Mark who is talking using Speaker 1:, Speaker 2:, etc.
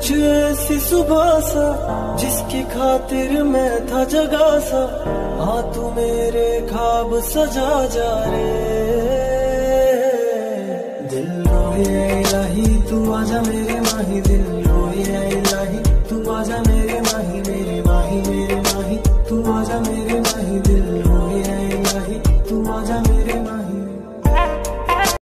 Speaker 1: कुछ ऐसी सुबह सा जिसकी खातिर मैं था जगा सा, हाँ तू मेरे ख्वाब सजा जा रे। दिल रोए इलाही तू आजा मेरे माही, दिल रोए इलाही तू आजा मेरे माही, मेरे माही मेरे माही तू आजा मेरे